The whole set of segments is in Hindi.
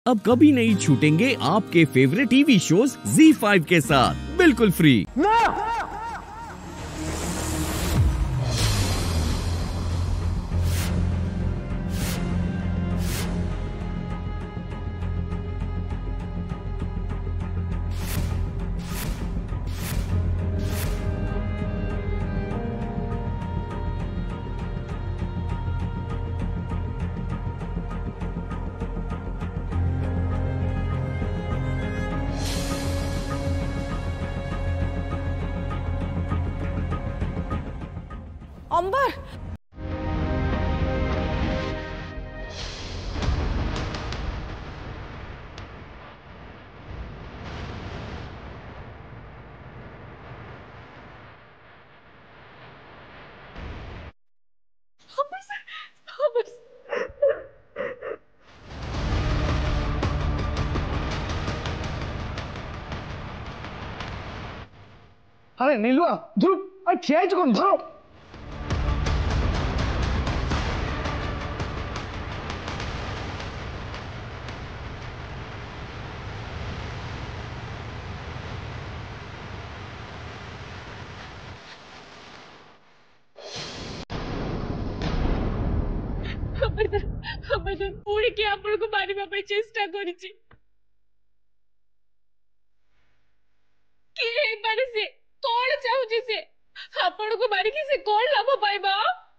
अब कभी नहीं छूटेंगे आपके फेवरेट टीवी शोज ZEE5 के साथ बिल्कुल फ्री। अंबर, अरे नीलुआ ध्रुव ठिया कौन धरो पूरी के आपण को मारिबा पे चेष्टा करिछि के माने से कोन चाहूछि से आपण को मारी के से कोन लाभ पाइबा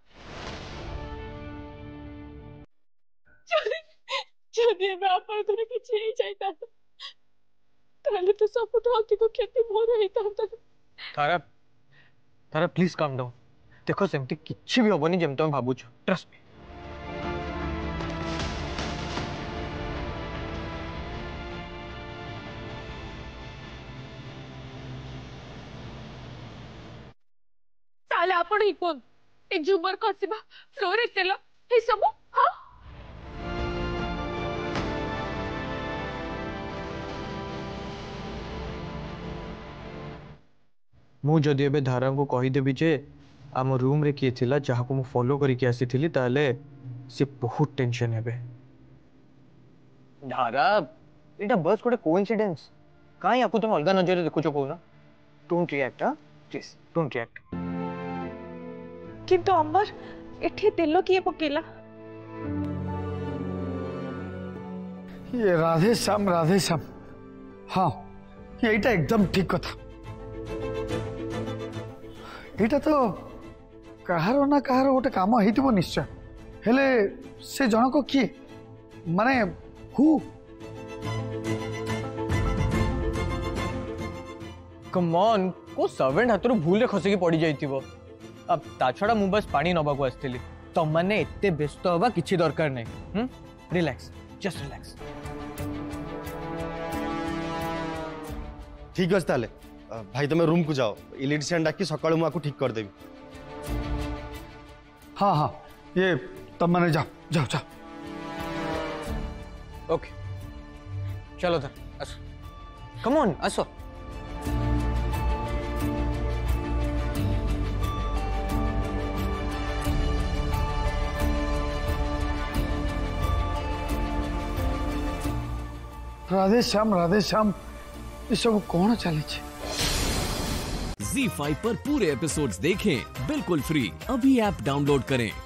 जदि मैं आपण तोरे के छे जाइता ताले तो सब तो अधिक क्षति मोर हेता तारा तारा प्लीज काम डाउन देखो सेमती किछि भी होबनी जेम तुम भाबुछ ट्रस्ट मी ताले आपण ही कोन ए झुमर खसिबा फ्लोरे तेल ए सब हां मु जदि एबे धारा को कहि देबी जे आम रूम रे किए थिला जहा को मु फॉलो करी के आसी थिली ताले से बहुत टेंशन हेबे धारा एटा बस कोटे कोइंसिडेंस काई आपको तुम अलगा नजर देखुछो कोना डोंट रिएक्ट हां प्लीज डोंट रिएक्ट किंतु अंबर एठी तेल किए पकेला ये राधे श्याम हाँ ये एकदम ठीक कथा यहाँ तो कहार ना कहार गोटे कम हो निश्चय हेले से जनक किए माने हु कम ऑन को सर्वेंट हाथ भूल रे खसिकी पड़ी जाइतिबो अब ता छड़ा मु बस पानी नबा को आस्थिली तो माने एते व्यस्त होबा किछि दरकार नै रिलैक्स जस्ट रिलैक्स ठीक अछि ताले भाई तुम रूम को जाओ इलेक्ट्रिशियन डाकी सकाळ मु आकु ठीक कर देबी हाँ हाँ ये तुम माने जाओ जाओ जाओ ओके चलो धर आसो कम ऑन आसो राधे श्याम ये सब कौन चले ZEE5 पर पूरे एपिसोड्स देखें बिल्कुल फ्री। अभी ऐप डाउनलोड करें।